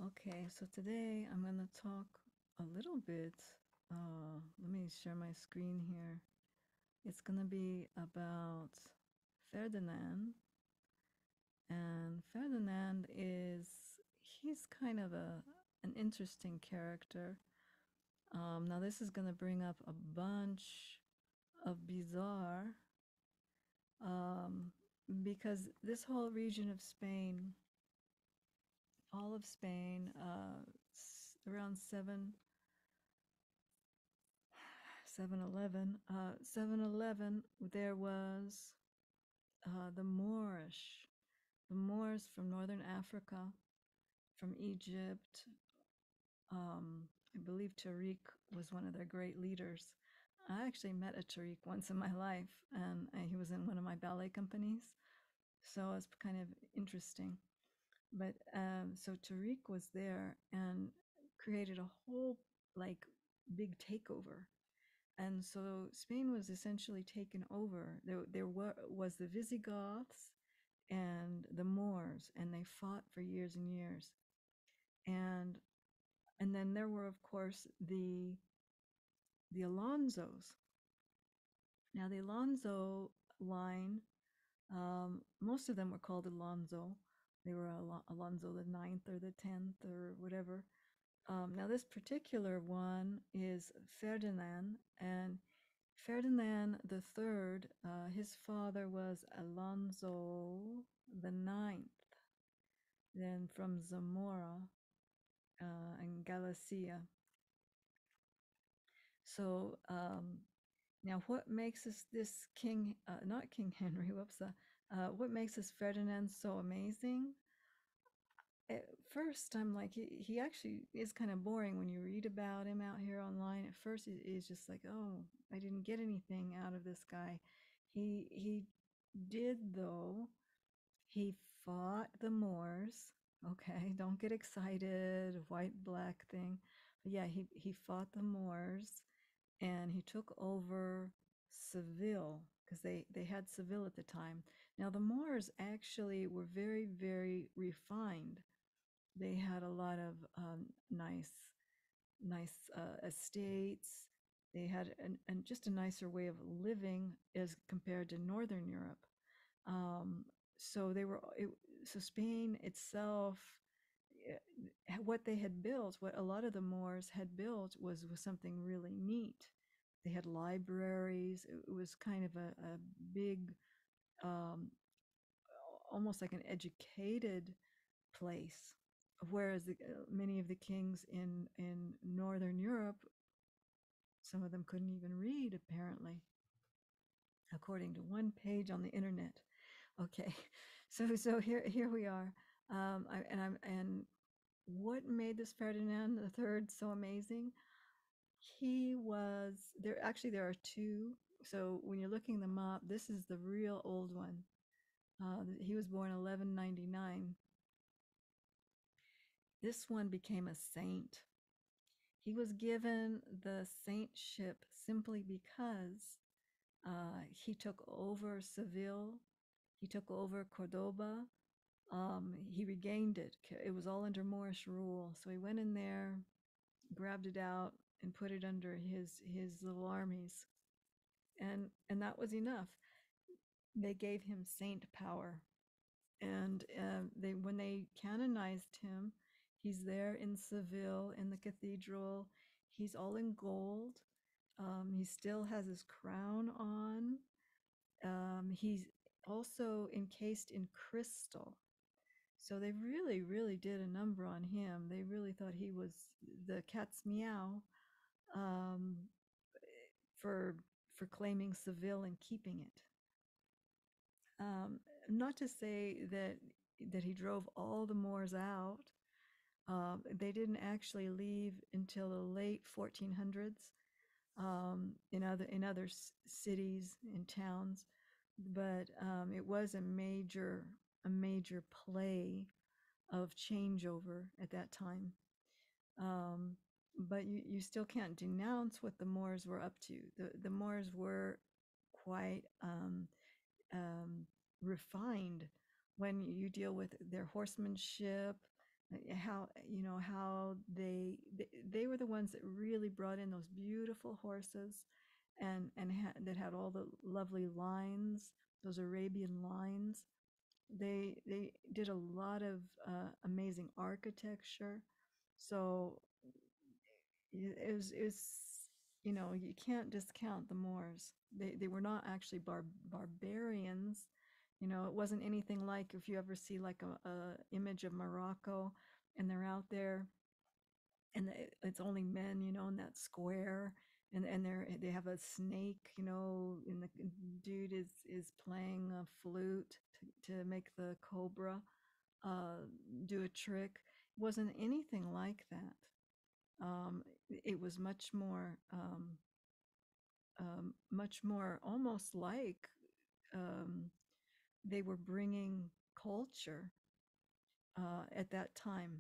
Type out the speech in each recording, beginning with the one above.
Okay, so today I'm going to talk a little bit. Let me share my screen here. It's going to be about Ferdinand. And Ferdinand he's kind of an interesting character. Now, this is going to bring up a bunch of bizarre, um, because this whole region of Spain, all of Spain, around 711, there was the Moors from northern Africa, from Egypt. I believe Tariq was one of their great leaders. I actually met a Tariq once in my life, and he was in one of my ballet companies, so it's kind of interesting. But so Tariq was there and created a whole like big takeover. And so Spain was essentially taken over. There was the Visigoths and the Moors, and they fought for years and years. And and then there were, of course, the Alonsos. Now the Alonso line, most of them were called Alonso. They were Alonso the ninth or the 10th or whatever. Now this particular one is Ferdinand, and Ferdinand the Third, his father was Alonso the Ninth, then from Zamora and Galicia. So now, what makes this King, not King Henry, whoops, what makes this Ferdinand so amazing? At first, I'm like, he actually is kind of boring when you read about him out here online. At first, it is just like, oh, I didn't get anything out of this guy. He did, though. He fought the Moors. Okay, don't get excited, white black thing. But yeah, he fought the Moors, and he took over Seville because they had Seville at the time. Now the Moors actually were very, very refined. They had a lot of nice estates. They had just a nicer way of living as compared to Northern Europe. Um, so they were so Spain itself, what they had built, what a lot of the Moors had built was something really neat. They had libraries. It was kind of a big, um, almost like an educated place. Whereas many of the kings in Northern Europe, some of them couldn't even read, apparently, according to one page on the internet. Okay, so here we are, and what made this Ferdinand the Third so amazing? He was there. Actually, there are two. So when you're looking them up, this is the real old one. He was born 1199. This one became a saint. He was given the saintship simply because he took over Seville, he took over Cordoba. He regained it. It was all under Moorish rule, so he went in there, grabbed it out, and put it under his little armies, and that was enough. They gave him saint power, and they when they canonized him, he's there in Seville in the cathedral. He's all in gold. He still has his crown on. He's also encased in crystal. So they really, really did a number on him. They really thought he was the cat's meow, um, for claiming Seville and keeping it. Not to say that he drove all the Moors out. They didn't actually leave until the late 1400s, in other cities and towns, but it was a major play of changeover at that time. Um, but you still can't denounce what the Moors were up to. The Moors were quite um, refined when you deal with their horsemanship. how how they were the ones that really brought in those beautiful horses, that had all the lovely lines, those Arabian lines. They did a lot of amazing architecture. So it was you can't discount the Moors. They were not actually barbarians. It wasn't anything like if you ever see like a image of Morocco and they're out there and it's only men, in that square, and they have a snake, and the dude is playing a flute to make the cobra do a trick. It wasn't anything like that. It was much more almost like um, they were bringing culture at that time.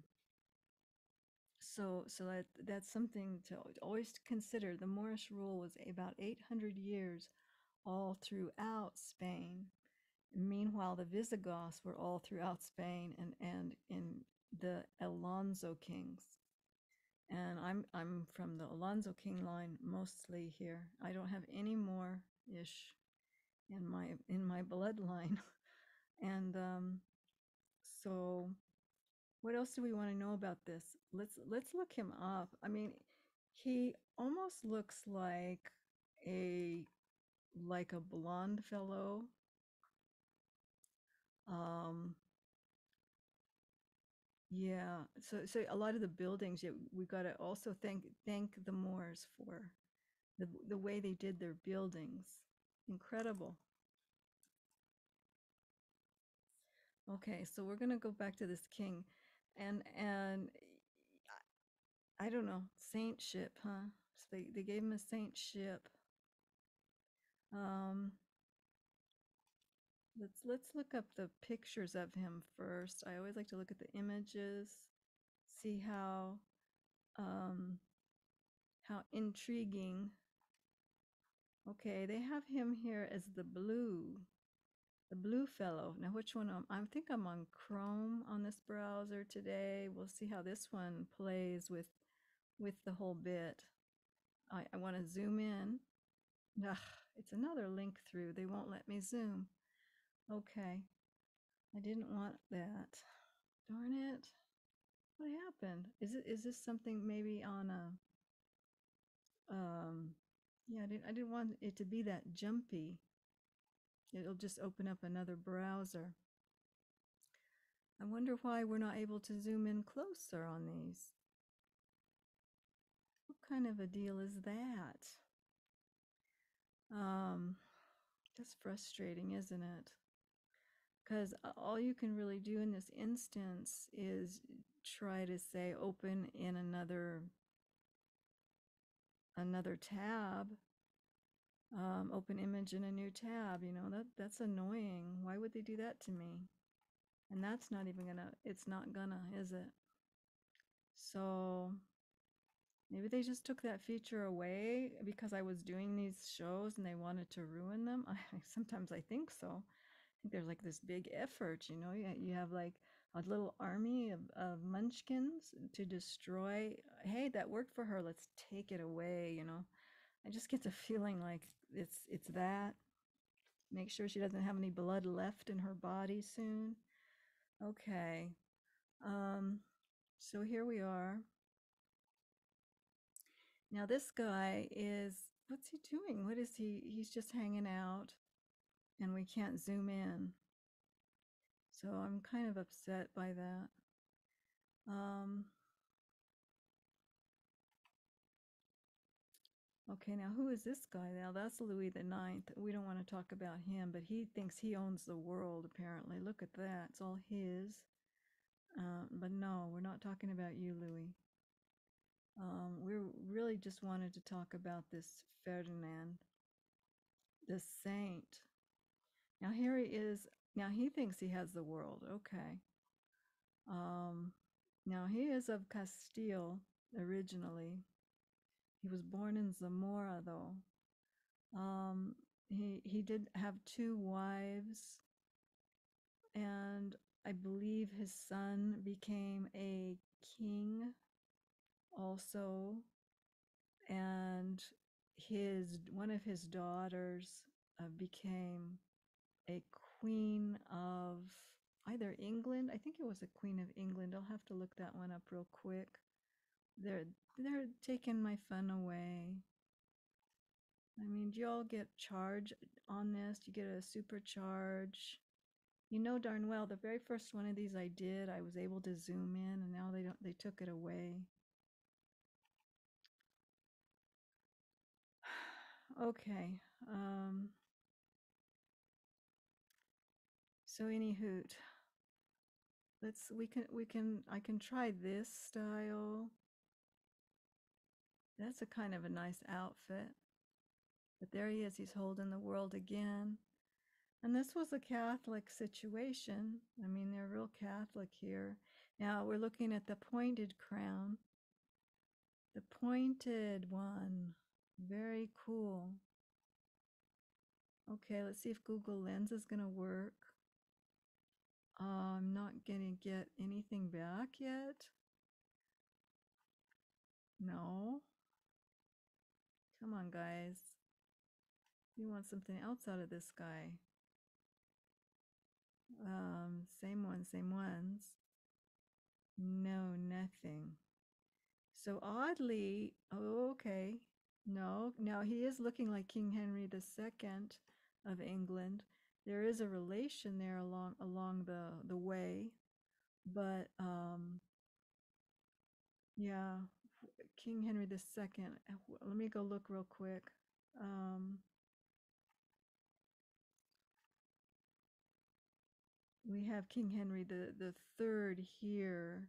So that's something to always consider. The Moorish rule was about 800 years all throughout Spain. Meanwhile, the Visigoths were all throughout Spain and in the Alonso kings. And I'm from the Alonso king line mostly here. I don't have any more ish in my bloodline. And so what else do we want to know about this? Let's look him up. I mean, he almost looks a like a blonde fellow. Um, yeah. So a lot of the buildings, yeah, we got to also thank the Moors for the way they did their buildings. Incredible. Okay, so we're gonna go back to this king, and I don't know, saintship, huh? So they gave him a saintship. Um, let's look up the pictures of him first. I always like to look at the images, see how intriguing. Okay, they have him here as the blue fellow. Now, which one? I think I'm on Chrome on this browser today. We'll see how this one plays with the whole bit. I want to zoom in. Ugh, it's another link through. They won't let me zoom. Okay, I didn't want that. Darn it. What happened? Is this something maybe on a yeah, I didn't want it to be that jumpy. It'll just open up another browser. I wonder why we're not able to zoom in closer on these. What kind of a deal is that? Um, that's frustrating, isn't it? Because all you can really do in this instance is try to say open in another tab, open image in a new tab. That's annoying. Why would they do that to me? And that's not even gonna, it's not gonna, is it? So maybe they just took that feature away because I was doing these shows and they wanted to ruin them. Sometimes I think so. I think there's like this big effort, you have like a little army of munchkins to destroy. Hey, that worked for her. Let's take it away. I just get the feeling like it's that. Make sure she doesn't have any blood left in her body soon. Okay. So here we are. Now this guy what's he doing? What is he's just hanging out and we can't zoom in. So I'm kind of upset by that. Okay, now who is this guy? Now that's Louis the Ninth. We don't want to talk about him, but he thinks he owns the world, apparently. Look at that. It's all his. But no, we're not talking about you, Louis. We really just wanted to talk about this Ferdinand, the saint. Now here he is. Now he thinks he has the world. Okay. Um, Now he is of Castile originally. He was born in Zamora, though. He did have two wives, and I believe his son became a king also, and his one of his daughters became a queen of either England. I think it was a queen of England. I'll have to look that one up real quick. They're they're taking my fun away. I mean, do y'all get charged on this? You get a supercharge. You know darn well the very first one of these I did, I was able to zoom in, and now they took it away. Okay. So any hoot. I can try this style. That's a kind of a nice outfit. But there he is, he's holding the world again. And this was a Catholic situation. I mean, they're real Catholic here. Now we're looking at the pointed crown. The pointed one. Very cool. Okay, let's see if Google Lens is going to work. I'm not going to get anything back yet. No. Come on, guys. You want something else out of this guy. Same ones. No, nothing. So oddly, oh, okay. No, now he is looking like King Henry II of England. There is a relation there along the way, but yeah, King Henry II. Let me go look real quick. We have King Henry the third here,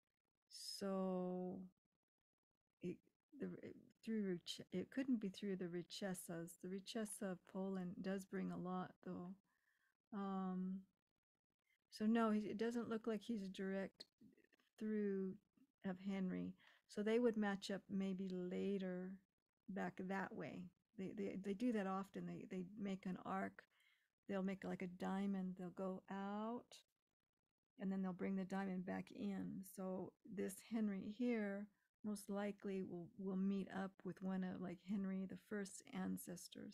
so it the through it couldn't be through the Richessas. The Richessa of Poland does bring a lot, though. Um, so no, it doesn't look like he's a direct through of Henry. So they would match up maybe later back that way. They do that often. They make an arc. They'll make like a diamond. They'll go out and then they'll bring the diamond back in. So this Henry here most likely will meet up with one of like Henry the First's ancestors.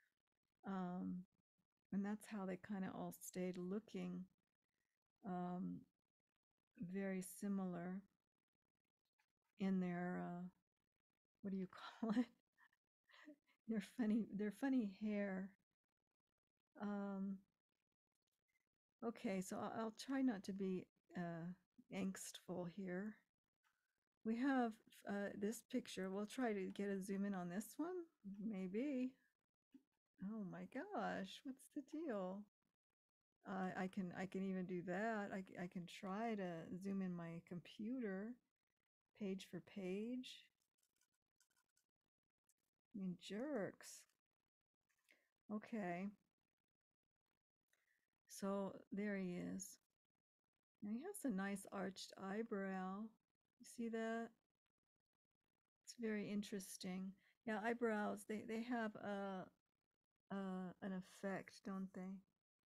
And that's how they kind of all stayed looking very similar in their what do you call it? Their funny hair. Okay, so I'll try not to be angstful here. We have this picture. We'll try to get a zoom in on this one. Maybe. Oh my gosh, what's the deal? I can even do that. I can try to zoom in my computer page for page. I mean, jerks. Okay. So there he is. Now he has a nice arched eyebrow. You see that? It's very interesting. Yeah, eyebrows, they have an effect, don't they?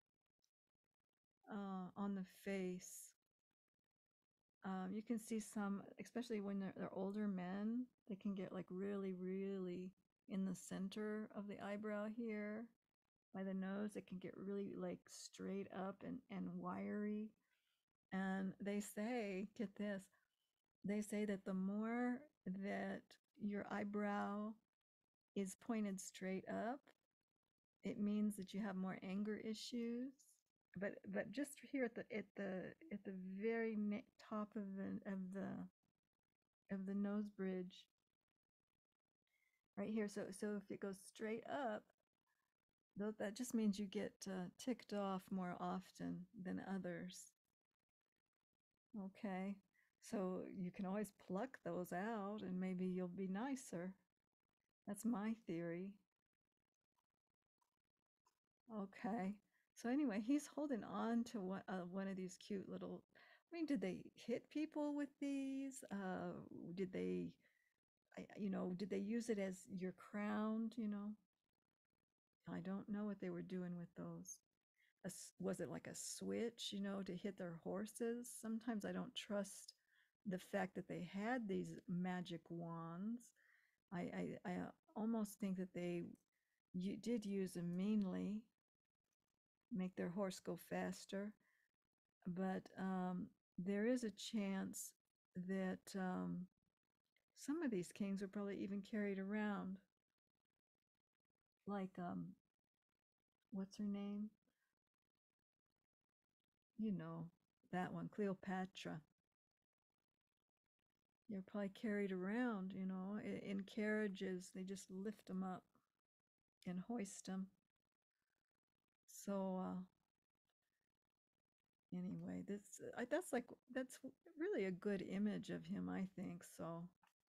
On the face. You can see some, especially when they're older men, they can get like really, really in the center of the eyebrow here by the nose. It can get really like straight up and wiry. And they say, get this, they say that the more that your eyebrow is pointed straight up, it means that you have more anger issues. But just here at the very top of the nose bridge, right here. So if it goes straight up, that just means you get ticked off more often than others. Okay, so you can always pluck those out, and maybe you'll be nicer. That's my theory. Okay. So anyway, he's holding on to one of these cute little. I mean, did they hit people with these? Did they, did they use it as your crown? I don't know what they were doing with those. was it like a switch, to hit their horses? Sometimes I don't trust the fact that they had these magic wands. I almost think that they did use them meanly, make their horse go faster. But there is a chance that some of these kings were probably even carried around, like what's her name? You know, that one, Cleopatra. They're probably carried around, in carriages. They just lift them up and hoist them. So anyway, that's really a good image of him, I think. So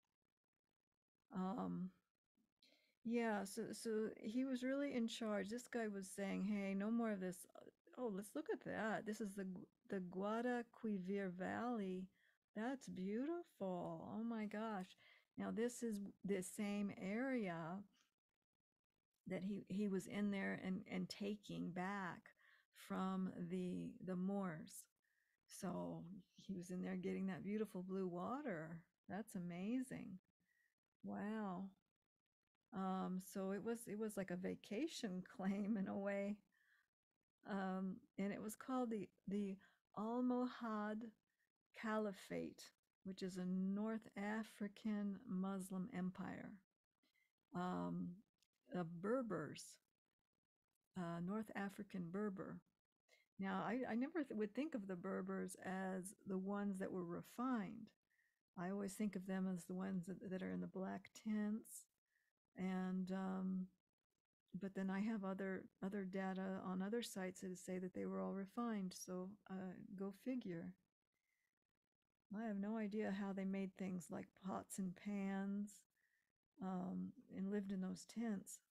um, yeah, so he was really in charge. This guy was saying, "Hey, no more of this. Oh, let's look at that. This is the Guadalquivir Valley. That's beautiful. Oh my gosh. Now this is the same area that he was in there and taking back from the Moors. So he was in there getting that beautiful blue water. That's amazing. Wow. So it was like a vacation claim in a way. And it was called the Almohad Caliphate, which is a North African Muslim empire. Um, Berbers, North African Berber. Now, I never would think of the Berbers as the ones that were refined. I always think of them as the ones that are in the black tents. And but then I have other data on other sites that say that they were all refined. So go figure. I have no idea how they made things like pots and pans and lived in those tents.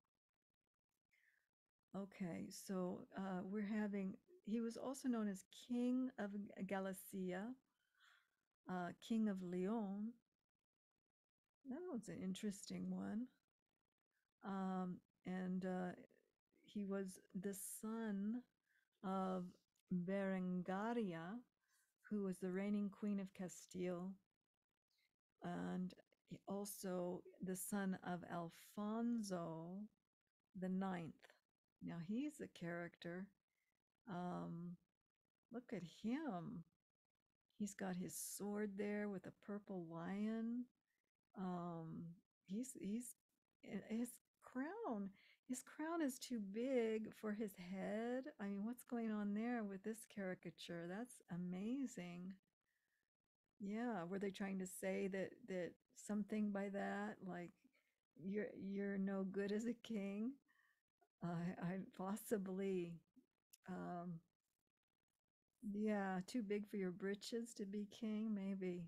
Okay, so he was also known as King of Galicia, King of Leon. That was an interesting one. Um, and he was the son of Berengaria, who was the reigning queen of Castile, and also the son of Alfonso the Ninth. Now he's a character. Um, Look at him. He's got his sword there with a purple lion. Um, he's his crown. His crown is too big for his head. I mean, what's going on there with this caricature? That's amazing. Yeah, were they trying to say that something by that, like you're no good as a king? I possibly. Um, yeah, too big for your britches to be king, maybe.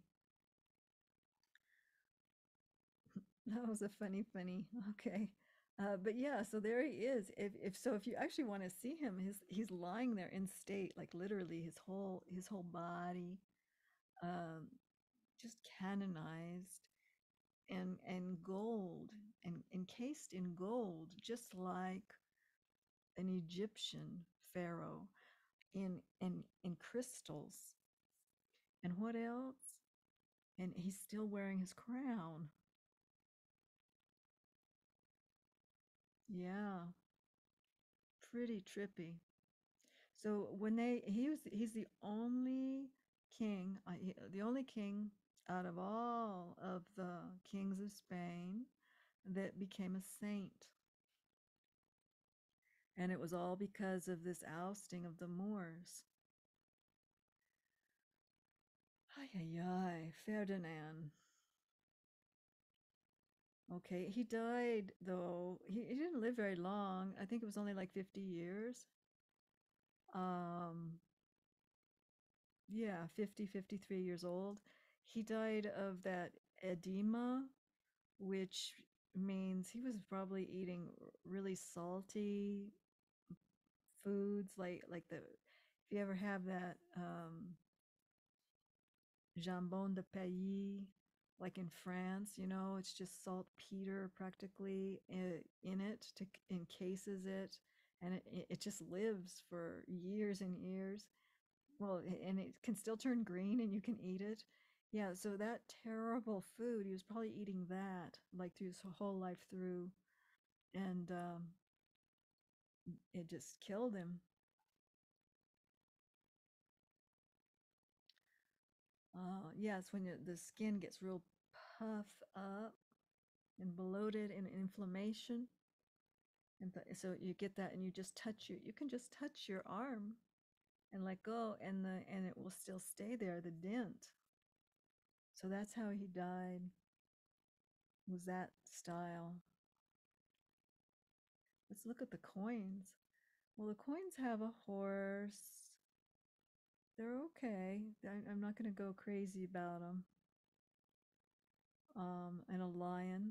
That was a funny. Okay. But yeah, so there he is. If you actually want to see him, he's lying there in state, like literally his whole body, um, just canonized and gold and encased in gold, just like an Egyptian pharaoh in crystals. And what else? And he's still wearing his crown. Yeah, pretty trippy. So he's the only king out of all of the kings of Spain that became a saint. And it was all because of this ousting of the Moors. Ay, ay, ay, Ferdinand. Okay, he died though. He didn't live very long. I think it was only like 50 years. Um, yeah, 50, 53 years old. He died of that edema, which means he was probably eating really salty foods, like the if you ever have that jambon de pays, like in France, it's just saltpeter practically in it to encases it, and it just lives for years and years. Well, and it can still turn green and you can eat it. Yeah, so that terrible food, he was probably eating that like through his whole life through, and it just killed him. Yes, when the skin gets real puffed up and bloated and inflammation, and so you get that, and you just touch you can just touch your arm and let go, and it will still stay there, the dent. So that's how he died, was that style. Let's look at the coins. Well, the coins have a horse. They're okay. I'm not going to go crazy about them. And a lion.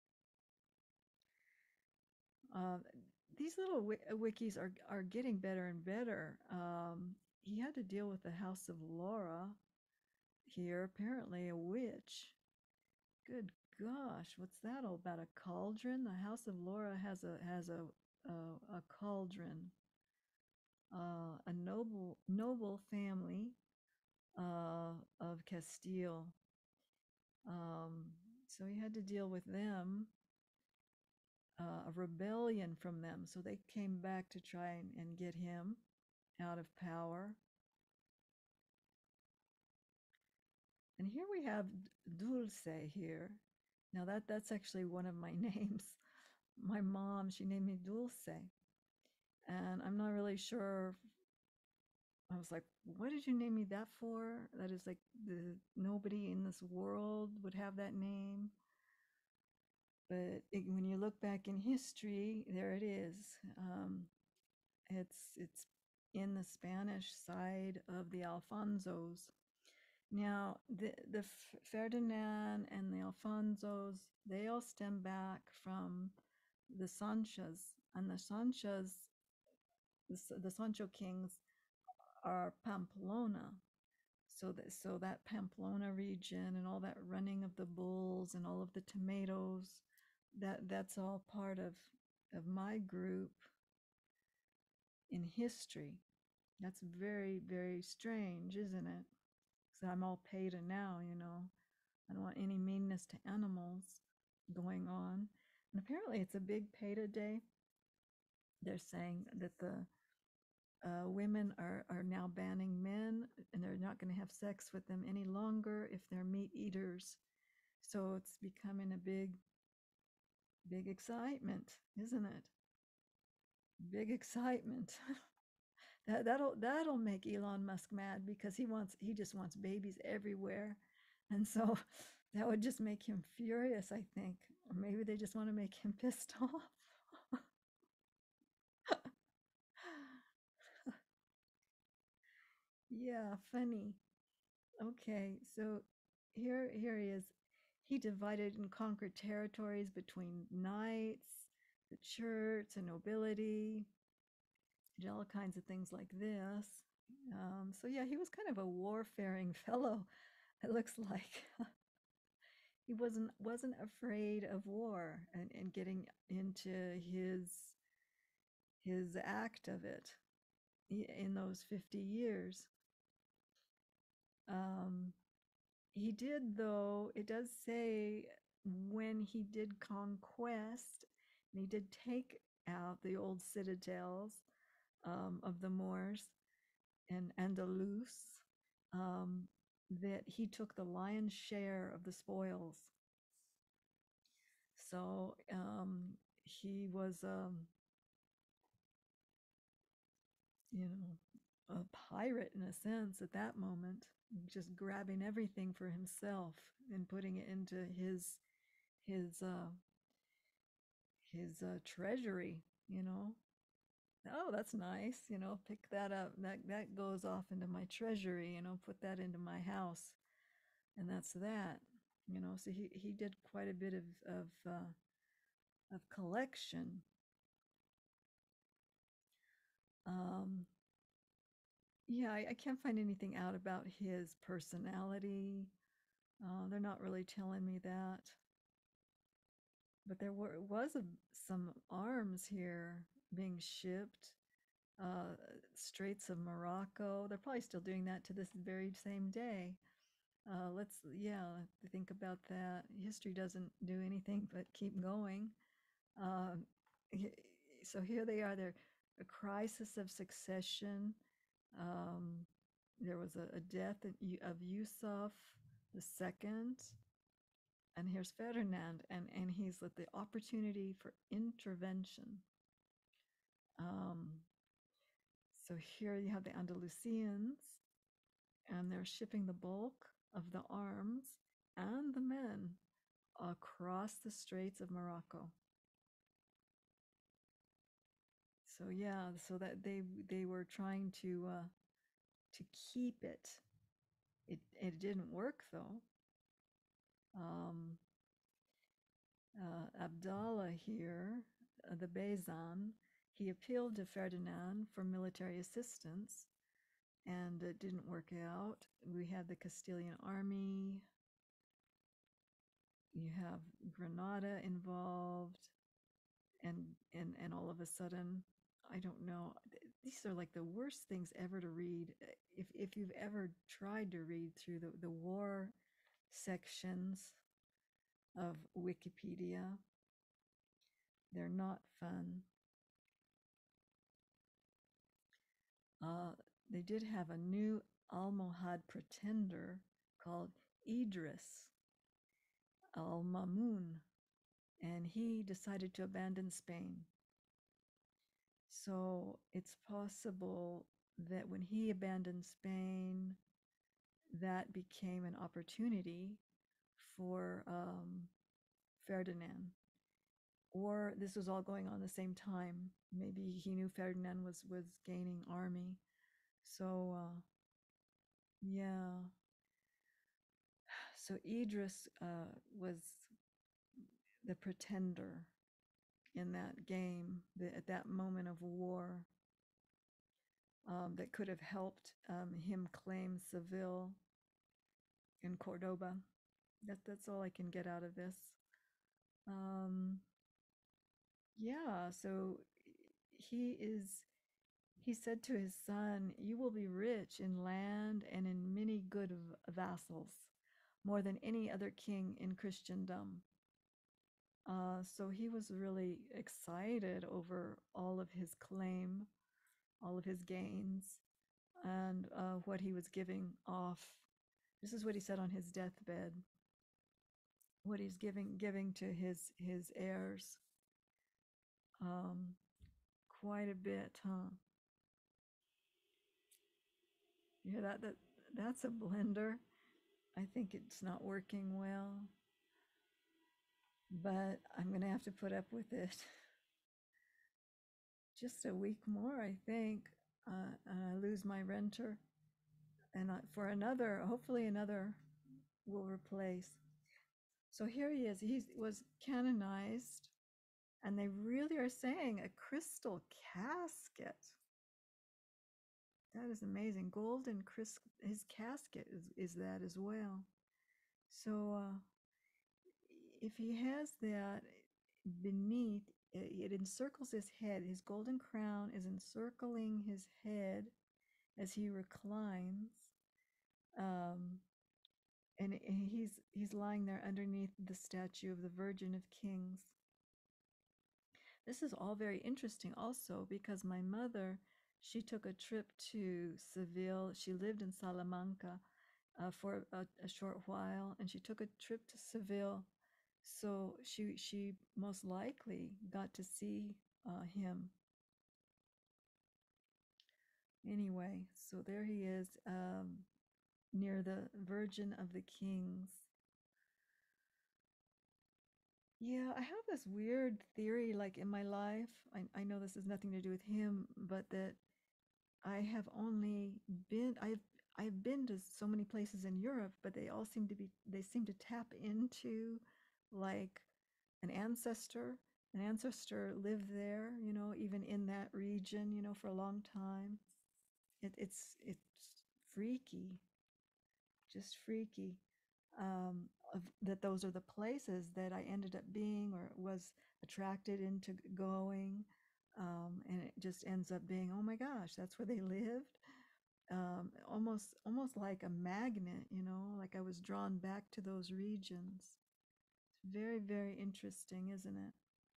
Uh, these little wikis are getting better and better. He had to deal with the House of Laura here, apparently a witch. Good gosh, what's that all about? A cauldron? The House of Laura has a cauldron. A noble family of Castile. Um, so he had to deal with them, a rebellion from them. So they came back to try and get him out of power. And here we have Dulce here. Now that's actually one of my names. My mom, she named me Dulce. And I'm not really sure. I was like, what did you name me that for? That is like nobody in this world would have that name. But when you look back in history, there it is. It's in the Spanish side of the Alfonsos. Now, the Ferdinand and the Alfonsos, they all stem back from the Sanchas, and the Sanchas, the Sancho kings are Pamplona. So that Pamplona region and all that running of the bulls and all of the tomatoes, that's all part of my group in history. That's very, very strange, isn't it? So I'm all PETA now, you know. I don't want any meanness to animals going on. And apparently it's a big PETA day. They're saying that the women are now banning men, and they're not going to have sex with them any longer if they're meat eaters. So it's becoming a big excitement, isn't it? Big excitement. That'll make Elon Musk mad, because he just wants babies everywhere. And so that would just make him furious, I think. Or maybe they just want to make him pissed off. Yeah, funny. Okay, so here he is. He divided and conquered territories between knights, the church, and nobility, did all kinds of things like this. So yeah, he was kind of a warfaring fellow. It looks like he wasn't afraid of war and getting into his act of it in those 50 years. Um, he did, though, it does say when he did conquest, and he did take out the old citadels of the Moors and Andalus, um, that he took the lion's share of the spoils. So he was, you know, a pirate in a sense at that moment, just grabbing everything for himself and putting it into his uh, his treasury. You know, oh, that's nice. You know, pick that up. That goes off into my treasury. You know, put that into my house, and that's that. You know, so he did quite a bit of collection. Um, yeah, I can't find anything out about his personality. They're not really telling me that. But there was some arms here being shipped. Uh, Straits of Morocco. They're probably still doing that to this very same day. Yeah, think about that. History doesn't do anything but keep going. Uh, so here they are. They're a crisis of succession. Um, there was a death of Yusuf the second, and here's Ferdinand, and he's at the opportunity for intervention. Um, so here you have the Andalusians, and they're shipping the bulk of the arms and the men across the Straits of Morocco. So yeah, so that they were trying to keep it. It didn't work though. Um, Abdallah here, the Bezan, he appealed to Ferdinand for military assistance, and it didn't work out. We had the Castilian army. You have Granada involved, and all of a sudden, I don't know. These are like the worst things ever to read. If you've ever tried to read through the war sections of Wikipedia, they're not fun. Uh, they did have a new Almohad pretender called Idris al-Mamun, and he decided to abandon Spain. So it's possible that when he abandoned Spain, that became an opportunity for Ferdinand. Or this was all going on at the same time. Maybe he knew Ferdinand was gaining army. So yeah. So Idris was the pretender in that game, at that moment of war, that could have helped him claim Seville and Cordoba. That's all I can get out of this. Um, yeah, so he is. He said to his son, "You will be rich in land and in many good vassals, more than any other king in Christendom." So he was really excited over all of his claim, all of his gains, and what he was giving off. This is what he said on his deathbed. What he's giving to his heirs. Um, Quite a bit, huh? You hear that's a blender. I think it's not working well, but I'm gonna have to put up with it. Just a week more, I think. I lose my renter, and for another, hopefully another will replace. So here he is. He was canonized, and they really are saying a crystal casket. That is amazing. Golden crystal. His casket is that as well. So if he has that beneath, it encircles his head. His golden crown is encircling his head as he reclines, um, and he's lying there underneath the statue of the Virgin of Kings. This is all very interesting also because my mother, she took a trip to Seville. She lived in Salamanca for a short while, and she took a trip to Seville. So she most likely got to see him. Anyway, so there he is, near the Virgin of the Kings. Yeah, I have this weird theory, like in my life. I know this has nothing to do with him, but that I have only been I've been to so many places in Europe, but they seem to tap into like an ancestor. An ancestor lived there, even in that region, for a long time. It's freaky, just freaky. That those are the places that I ended up being or was attracted into going. And it just ends up being, oh my gosh, that's where they lived. Almost like a magnet, like I was drawn back to those regions. It's very, very interesting, isn't it?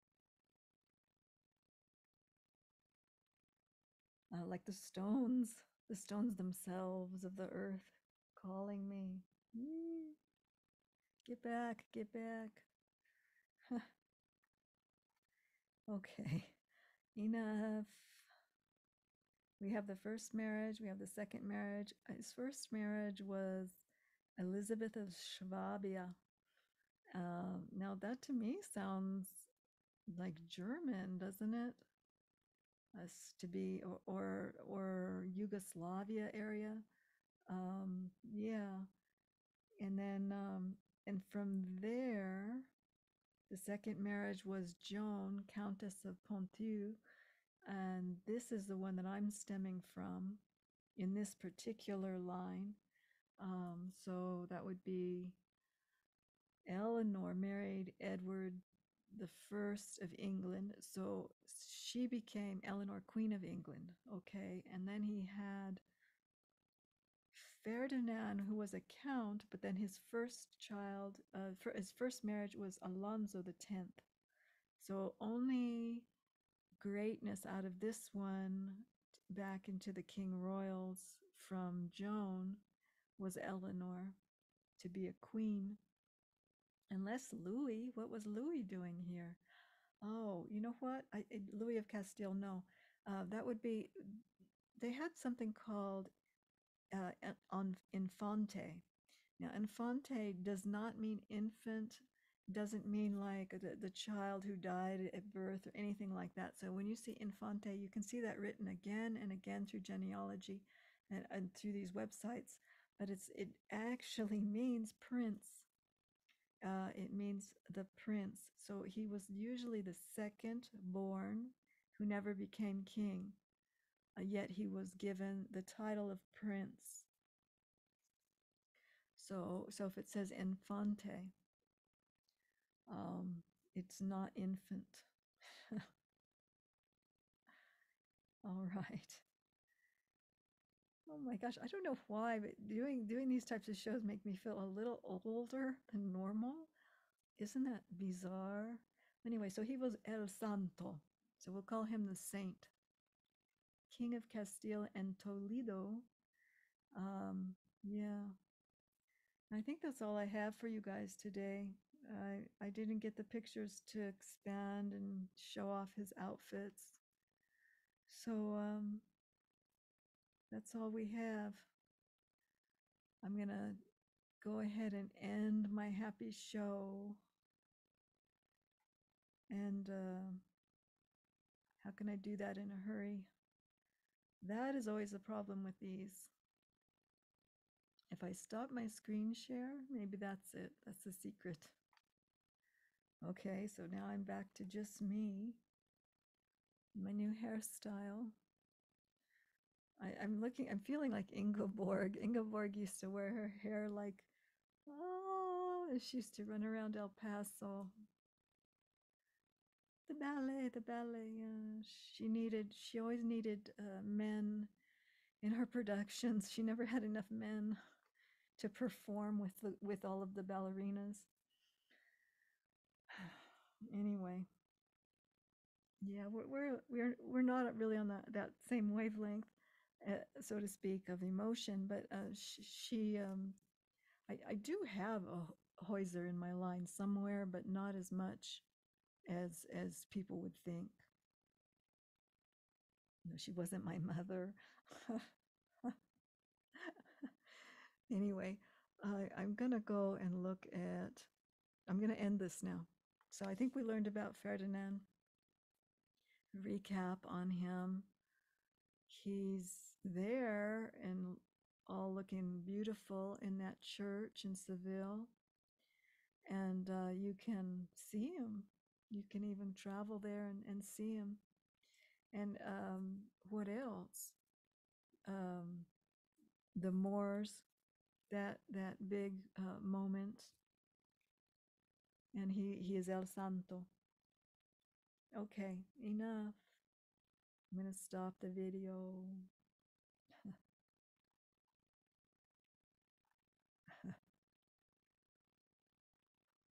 Like the stones themselves of the earth calling me. Get back, get back. Okay, enough. We have the first marriage, we have the second marriage. His first marriage was Elizabeth of Swabia. Now that to me sounds like German, doesn't it? Us to be or Yugoslavia area. Yeah, and then and from there, the second marriage was Joan, Countess of Ponthieu, and this is the one that I'm stemming from in this particular line. So that would be Eleanor married Edward the First of England. So she became Eleanor, Queen of England. Okay. And then he had Ferdinand, who was a count, but then his first child, his first marriage was Alonso the 10th. So only greatness out of this one back into the King Royals from Joan was Eleanor to be a queen. Unless Louis, what was Louis doing here? Oh, you know what? Louis of Castile, no. That would be, they had something called on infante. Now, infante does not mean infant, doesn't mean like the child who died at birth or anything like that. So when you see infante, you can see that written again and again through genealogy and through these websites, but it actually means prince. It means the prince. So he was usually the second born who never became king, yet he was given the title of prince. So if it says infante, it's not infant. All right. Oh my gosh, I don't know why, but doing these types of shows make me feel a little older than normal. Isn't that bizarre? Anyway, so he was El Santo. So we'll call him the saint. King of Castile and Toledo. Yeah. I think that's all I have for you guys today. I didn't get the pictures to expand and show off his outfits. So that's all we have. I'm going to go ahead and end my happy show. And how can I do that in a hurry? That is always the problem with these. If I stop my screen share, maybe that's it. That's the secret. Okay, so now I'm back to just me. My new hairstyle. I'm feeling like Ingeborg. Ingeborg used to wear her hair like, oh, she used to run around El Paso. The ballet. She always needed men in her productions. She never had enough men to perform with all of the ballerinas. Anyway, yeah, we're not really on that same wavelength, so to speak, of emotion. But I do have a Heuser in my line somewhere, but not as much as people would think. No, she wasn't my mother. Anyway, I'm gonna go and look at. I'm gonna end this now. So I think we learned about Ferdinand. Recap on him. He's there and all looking beautiful in that church in Seville. And you can see him. You can even travel there and see him. And what else? The Moors, that big moment. And he is El Santo. Okay, enough. I'm going to stop the video.